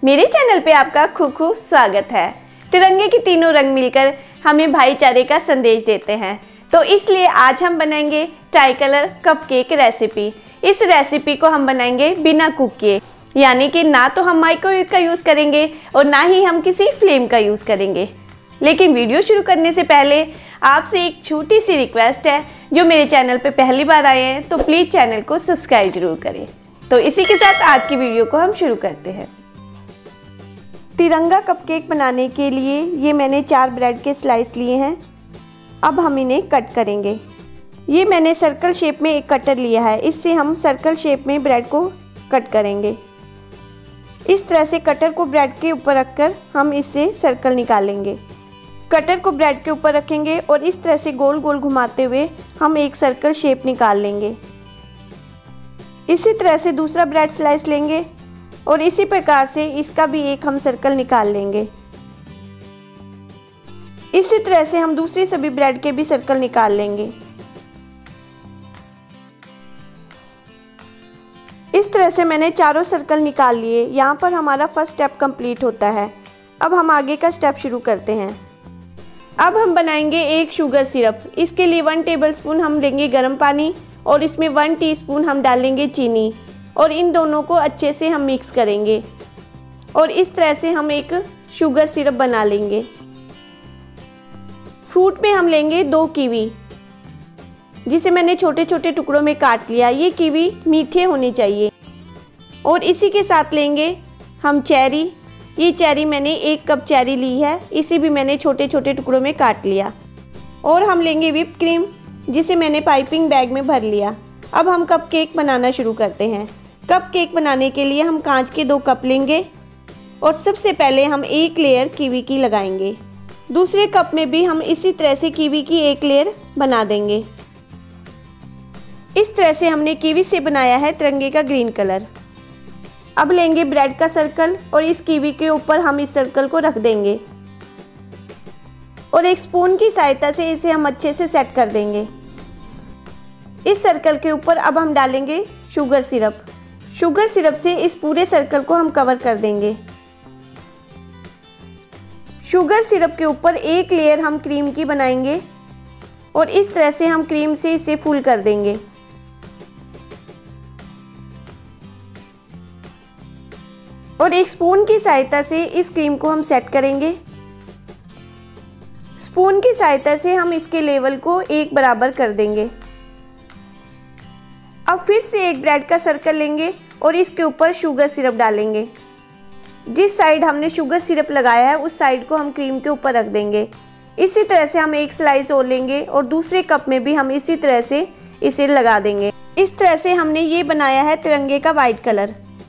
मेरे चैनल पे आपका खूब खूब स्वागत है। तिरंगे के तीनों रंग मिलकर हमें भाईचारे का संदेश देते हैं, तो इसलिए आज हम बनाएंगे ट्राई कलर कपकेक रेसिपी। इस रेसिपी को हम बनाएंगे बिना कुक किए, यानी कि ना तो हम माइक्रोवेव का यूज़ करेंगे और ना ही हम किसी फ्लेम का यूज़ करेंगे। लेकिन वीडियो शुरू करने से पहले आपसे एक छोटी सी रिक्वेस्ट है, जो मेरे चैनल पे पहली बार आए हैं तो प्लीज़ चैनल को सब्सक्राइब जरूर करें। तो इसी के साथ आज की वीडियो को हम शुरू करते हैं। तिरंगा कपकेक बनाने के लिए ये मैंने 4 ब्रेड के स्लाइस लिए हैं। अब हम इन्हें कट करेंगे। ये मैंने सर्कल शेप में एक कटर लिया है, इससे हम सर्कल शेप में ब्रेड को कट करेंगे। इस तरह से कटर को ब्रेड के ऊपर रखकर हम इससे सर्कल निकालेंगे। कटर को ब्रेड के ऊपर रखेंगे और इस तरह से गोल गोल घुमाते हुए हम एक सर्कल शेप निकाल लेंगे। इसी तरह से दूसरा ब्रेड स्लाइस लेंगे और इसी प्रकार से इसका भी एक हम सर्कल निकाल लेंगे। इसी तरह से हम दूसरी सभी ब्रेड के भी सर्कल निकाल लेंगे। इस तरह से मैंने चारों सर्कल निकाल लिए। यहाँ पर हमारा फर्स्ट स्टेप कंप्लीट होता है। अब हम आगे का स्टेप शुरू करते हैं। अब हम बनाएंगे एक शुगर सिरप। इसके लिए 1 टेबलस्पून हम लेंगे गर्म पानी और इसमें 1 टीस्पून हम डालेंगे चीनी और इन दोनों को अच्छे से हम मिक्स करेंगे और इस तरह से हम एक शुगर सिरप बना लेंगे। फ्रूट में हम लेंगे 2 कीवी, जिसे मैंने छोटे छोटे टुकड़ों में काट लिया। ये कीवी मीठे होने चाहिए। और इसी के साथ लेंगे हम चेरी। ये चेरी मैंने 1 कप चेरी ली है, इसे भी मैंने छोटे छोटे टुकड़ों में काट लिया। और हम लेंगे व्हिप क्रीम, जिसे मैंने पाइपिंग बैग में भर लिया। अब हम कप केक बनाना शुरू करते हैं। कप केक बनाने के लिए हम कांच के 2 कप लेंगे और सबसे पहले हम एक लेयर कीवी की लगाएंगे। दूसरे कप में भी हम इसी तरह से कीवी की एक लेयर बना देंगे। इस तरह से हमने कीवी से बनाया है तिरंगे का ग्रीन कलर। अब लेंगे ब्रेड का सर्कल और इस कीवी के ऊपर हम इस सर्कल को रख देंगे और एक स्पून की सहायता से इसे हम अच्छे से सेट कर देंगे। इस सर्कल के ऊपर अब हम डालेंगे शुगर सिरप। शुगर सिरप से इस पूरे सर्कल को हम कवर कर देंगे। शुगर सिरप के ऊपर एक लेयर हम क्रीम की बनाएंगे और इस तरह से हम क्रीम से इसे फुल कर देंगे। और एक स्पून की सहायता से इस क्रीम को हम सेट करेंगे। स्पून की सहायता से हम इसके लेवल को एक बराबर कर देंगे। अब फिर से एक ब्रेड का सर्कल लेंगे और इसके ऊपर शुगर सिरप डालेंगे। जिस साइड हमने शुगर सिरप लगाया है उस साइड को हम क्रीम के ऊपर रख देंगे। इसी तरह से हम एक स्लाइस और लेंगे और दूसरे कप में भी हम इसी तरह से इसे लगा देंगे। इस तरह से हमने ये बनाया है तिरंगे का वाइट कलर।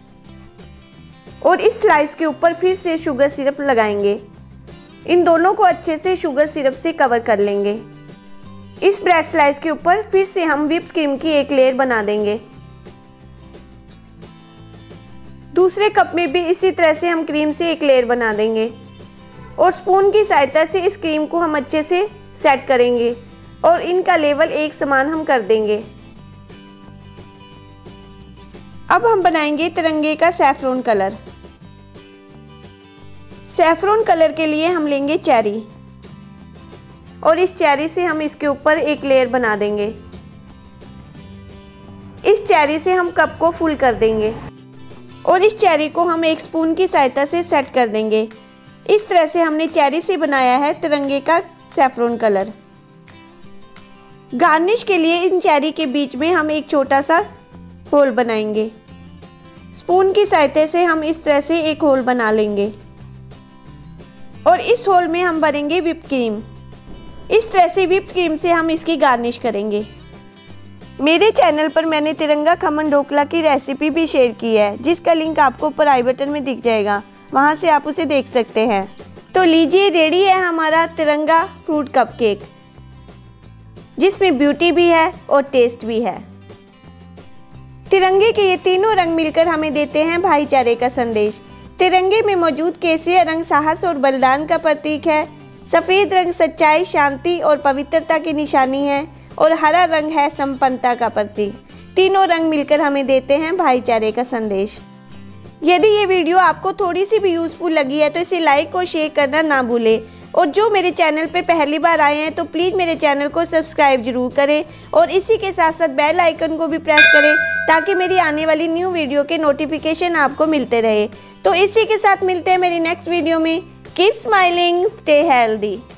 और इस स्लाइस के ऊपर फिर से शुगर सिरप लगाएंगे। इन दोनों को अच्छे से शुगर सिरप से कवर कर लेंगे। इस ब्रेड स्लाइस के ऊपर फिर से हम व्हिप क्रीम की एक लेयर बना देंगे। दूसरे कप में भी इसी तरह से हम क्रीम से एक लेयर बना देंगे और स्पून की सहायता से इस क्रीम को हम अच्छे से सेट करेंगे और इनका लेवल एक समान हम कर देंगे। अब हम बनाएंगे तिरंगे का सैफरन कलर। सैफरन कलर के लिए हम लेंगे चेरी और इस चेरी से हम इसके ऊपर एक लेयर बना देंगे। इस चेरी से हम कप को फुल कर देंगे और इस चेरी को हम एक स्पून की सहायता से सेट कर देंगे। इस तरह से हमने चेरी से बनाया है तिरंगे का सैफरन कलर। गार्निश के लिए इन चेरी के बीच में हम एक छोटा सा होल बनाएंगे। स्पून की सहायता से हम इस तरह से एक होल बना लेंगे और इस होल में हम भरेंगे व्हिप क्रीम। इस तरह से व्हिप क्रीम से हम इसकी गार्निश करेंगे। मेरे चैनल पर मैंने तिरंगा खमन ढोकला की रेसिपी भी शेयर की है, जिसका लिंक आपको ऊपर आई बटन में दिख जाएगा, वहां से आप उसे देख सकते हैं। तो लीजिए, रेडी है हमारा तिरंगा फ्रूट कपकेक, जिसमें ब्यूटी भी है और टेस्ट भी है। तिरंगे के ये तीनों रंग मिलकर हमें देते हैं भाईचारे का संदेश। तिरंगे में मौजूद केसरिया रंग साहस और बलिदान का प्रतीक है। सफ़ेद रंग सच्चाई, शांति और पवित्रता की निशानी है और हरा रंग है संपन्नता का प्रतीक। तीनों रंग मिलकर हमें देते हैं भाईचारे का संदेश। यदि ये वीडियो आपको थोड़ी सी भी यूज़फुल लगी है तो इसे लाइक और शेयर करना ना भूलें। और जो मेरे चैनल पर पहली बार आए हैं तो प्लीज़ मेरे चैनल को सब्सक्राइब जरूर करें और इसी के साथ साथ बेल आइकन को भी प्रेस करें ताकि मेरी आने वाली न्यू वीडियो के नोटिफिकेशन आपको मिलते रहे। तो इसी के साथ मिलते हैं मेरी नेक्स्ट वीडियो में। Keep smiling, stay healthy.